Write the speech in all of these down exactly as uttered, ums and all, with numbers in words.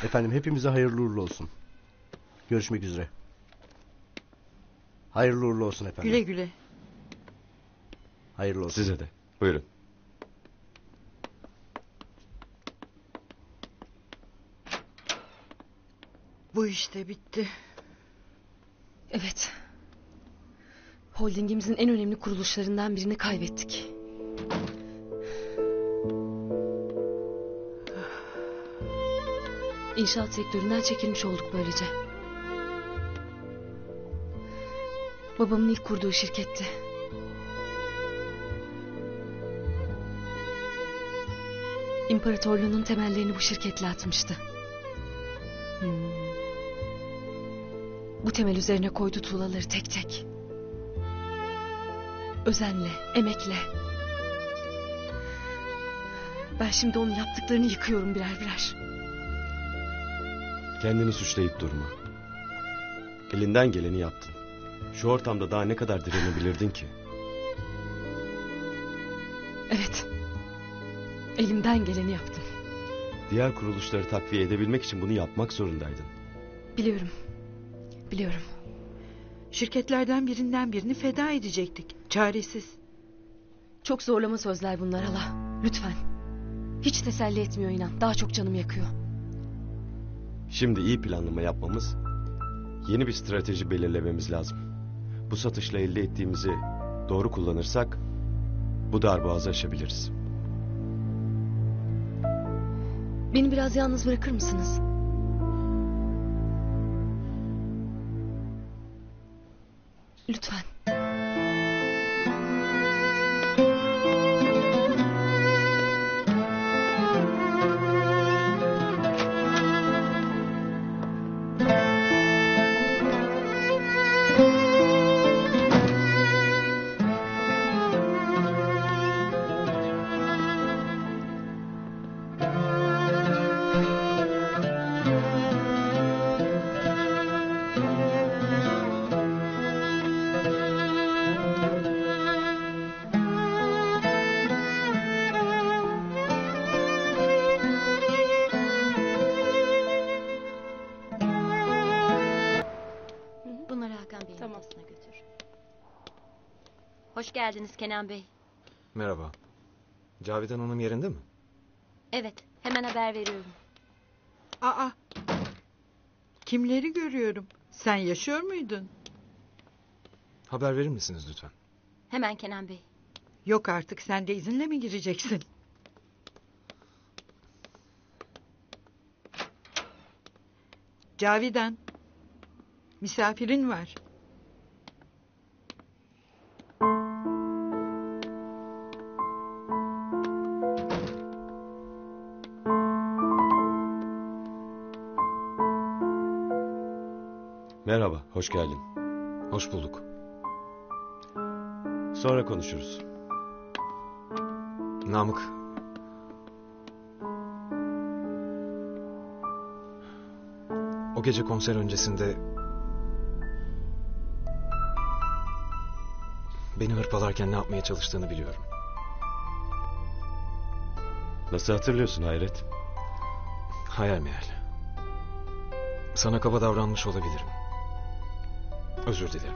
Efendim hepimize hayırlı uğurlu olsun. Görüşmek üzere. Hayırlı uğurlu olsun efendim. Güle güle. Hayırlı olsun. Size de. Buyurun. Bu işte bitti. Evet. Holdingimizin en önemli kuruluşlarından birini kaybettik. İnşaat sektöründen çekilmiş olduk böylece. Babamın ilk kurduğu şirketti. İmparatorluğunun temellerini bu şirketle atmıştı. Hmm. Bu temel üzerine koydu tuğlaları tek tek. Özenle, emekle. Ben şimdi onun yaptıklarını yıkıyorum birer birer. Kendini suçlayıp durma. Elinden geleni yaptın. Şu ortamda daha ne kadar direnebilirdin ki? Evet. Elimden geleni yaptım. Diğer kuruluşları takviye edebilmek için bunu yapmak zorundaydın. Biliyorum. Biliyorum. Şirketlerden birinden birini feda edecektik. Çaresiz. Çok zorlama sözler bunlar hala. Lütfen. Hiç teselli etmiyor inan. Daha çok canım yakıyor. Şimdi iyi planlama yapmamız, yeni bir strateji belirlememiz lazım. Bu satışla elde ettiğimizi doğru kullanırsak bu darboğazı aşabiliriz. Beni biraz yalnız bırakır mısınız? Lütfen. Bunları Hakan Bey'in Tamam. odasına götür. Hoş geldiniz Kenan Bey. Merhaba. Cavidan Hanım yerinde mi? Evet, hemen haber veriyorum. Aa. Kimleri görüyorum? Sen yaşıyor muydun? Haber verir misiniz lütfen? Hemen Kenan Bey. Yok artık, sen de izinle mi gireceksin? Cavidan. Misafirin var. Merhaba, hoş geldin. Hoş bulduk. Sonra konuşuruz. Namık. O gece konser öncesinde beni hırpalarken ne yapmaya çalıştığını biliyorum. Nasıl hatırlıyorsun Hayret? Hayal meyal. Sana kaba davranmış olabilirim. Özür dilerim.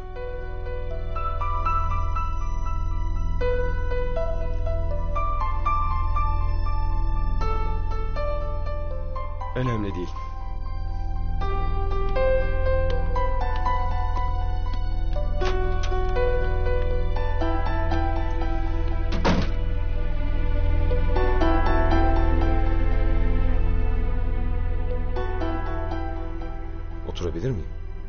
Önemli değil. Oturabilir miyim?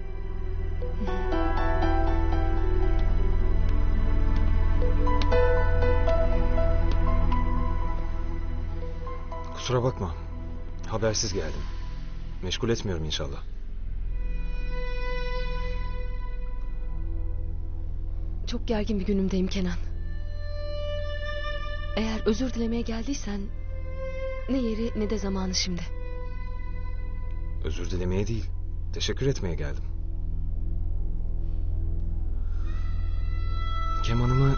Kusura bakma. Habersiz geldim. Meşgul etmiyorum inşallah. Çok gergin bir günümdeyim Kenan. Eğer özür dilemeye geldiysen ne yeri ne de zamanı şimdi. Özür dilemeye değil, teşekkür etmeye geldim. Kemanımı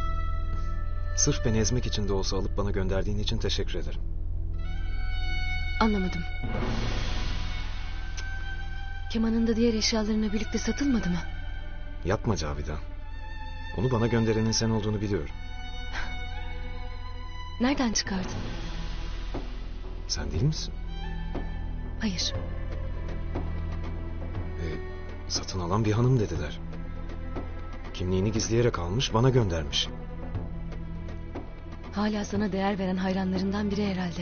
sırf beni ezmek için de olsa alıp bana gönderdiğin için teşekkür ederim. Anlamadım. Kemanın da diğer eşyalarına birlikte satılmadı mı? Yapma Cavidan. Onu bana gönderenin sen olduğunu biliyorum. Nereden çıkardın? Sen değil misin? Hayır. E, satın alan bir hanım dediler. Kimliğini gizleyerek almış, bana göndermiş. Hala sana değer veren hayranlarından biri herhalde.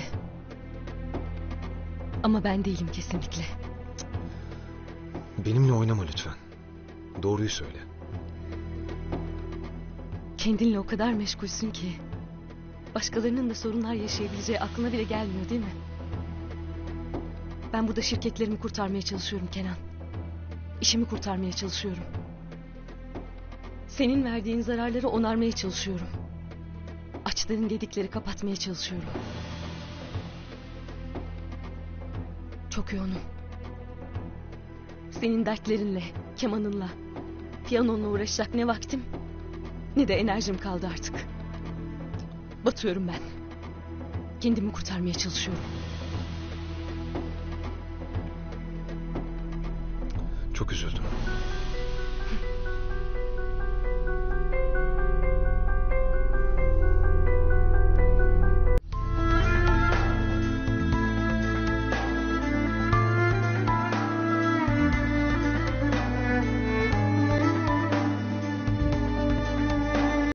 Ama ben değilim kesinlikle. Benimle oynama lütfen. Doğruyu söyle. Kendinle o kadar meşgulsün ki... başkalarının da sorunlar yaşayabileceği aklına bile gelmiyor değil mi? Ben burada şirketlerimi kurtarmaya çalışıyorum Kenan. İşimi kurtarmaya çalışıyorum. Senin verdiğin zararları onarmaya çalışıyorum. Açtığın gedikleri kapatmaya çalışıyorum. Çok yoğunum. Senin dertlerinle, kemanınla, piyanonla uğraşacak ne vaktim ne de enerjim kaldı artık. Batıyorum ben. Kendimi kurtarmaya çalışıyorum. Çok üzüldüm.